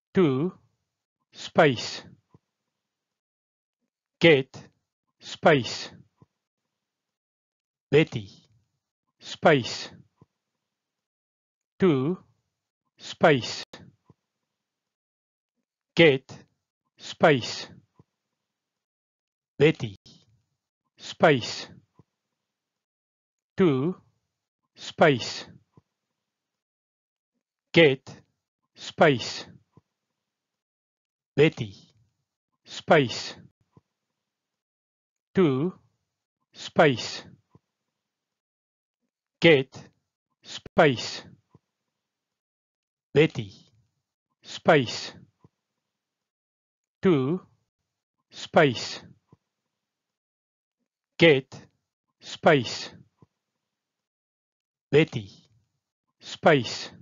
to space get space Betty space to space get space Betty space to space get space Betty space to space get space Betty space to space get space Betty space